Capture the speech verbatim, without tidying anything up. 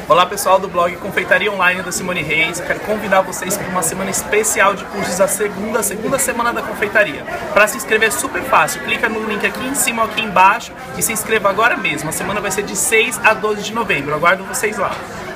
Olá pessoal do blog Confeitaria Online da Simone Reis. Eu quero convidar vocês para uma semana especial de cursos da segunda, segunda semana da confeitaria. Para se inscrever é super fácil, clica no link aqui em cima ou aqui embaixo e se inscreva agora mesmo. A semana vai ser de seis a doze de novembro, eu aguardo vocês lá.